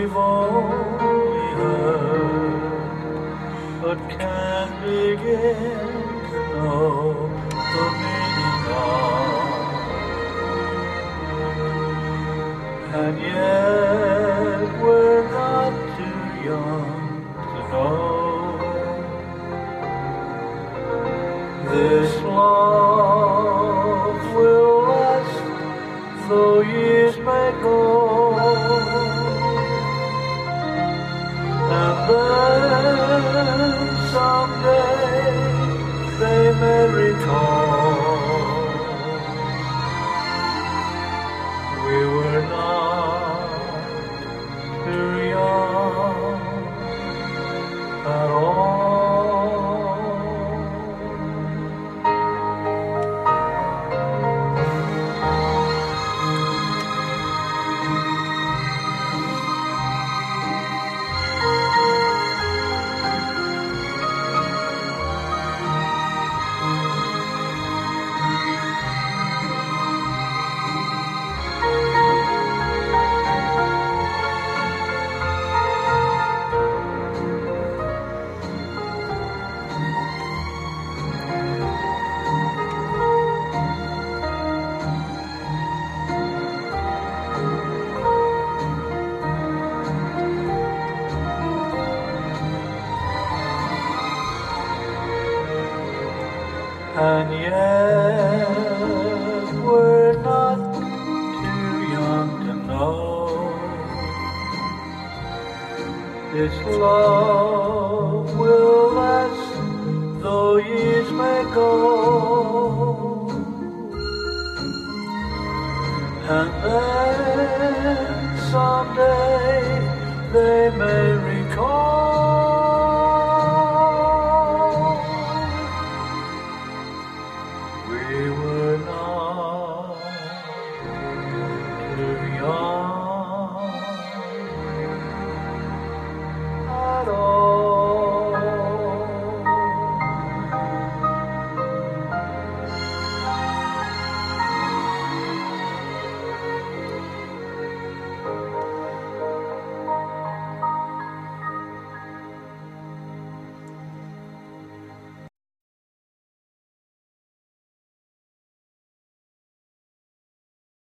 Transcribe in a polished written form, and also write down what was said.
we've only heard, but can't begin to know the meaning of. And yet we're not too young to know this love will last though years may go. And then someday they may recall we were not too young at all. And yet we're not too young to know this love will last though years may go. And then someday they may recall